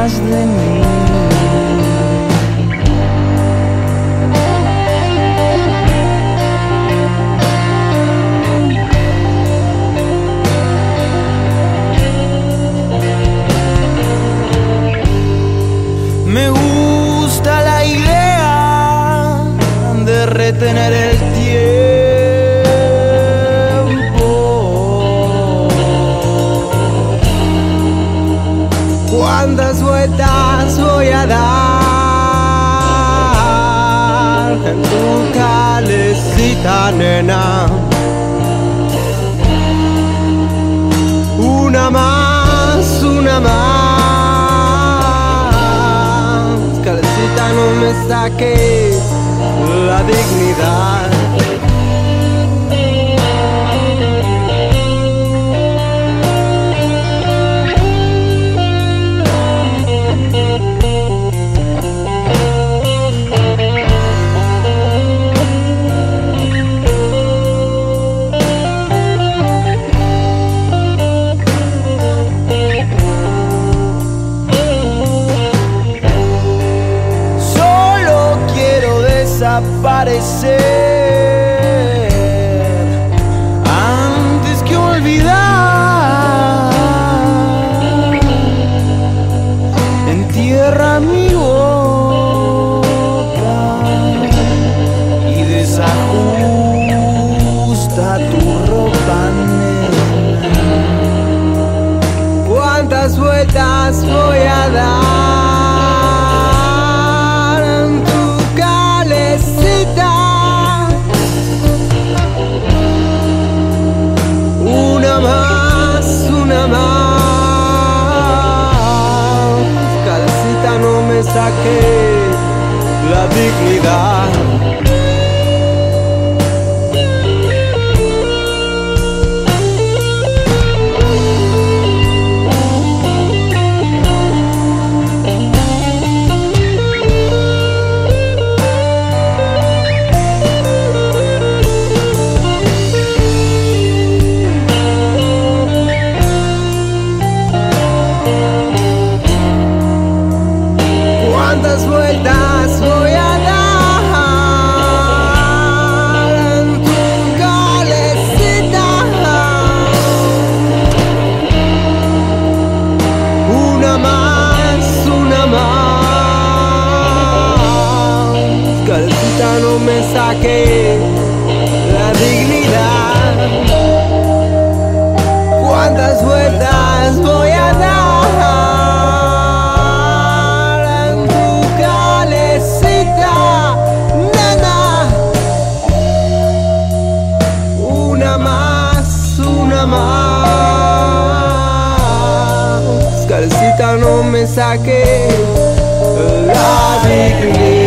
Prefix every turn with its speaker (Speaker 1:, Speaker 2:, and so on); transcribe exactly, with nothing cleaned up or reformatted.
Speaker 1: detrás de mí. Me gusta la idea de retener el tiempo. ¿Cuántas vueltas voy a dar en tu calecita, nena? Una más, una más. No me saque la dignidad. Desaparecer antes que olvidar. Entierra mi boca y desajusta tu ropa, nena. ¿Cuántas vueltas voy a dar? Una más, una más. Calcita, no me saque la dignidad. ¿Cuántas vueltas voy a dar en tu calecita? Una más, una más. Calcita, no me saque la dignidad. ¿Cuántas vueltas voy a dar? Calcita, no me saque la dignidad.